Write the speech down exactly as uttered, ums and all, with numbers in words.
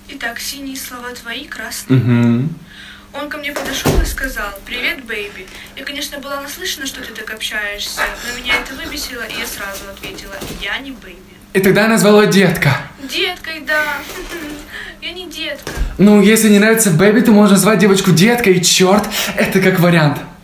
Итак, синие слова твои, красные. Угу. Он ко мне подошел и сказал: «Привет, бэйби». Я, конечно, была наслышана, что ты так общаешься, но меня это выбесило, и я сразу ответила: «Я не бэйби». И тогда я назвала ее детка. Деткой, да. Я не детка. Ну, если не нравится бэйби, то можно назвать девочку деткой, и черт, это как вариант.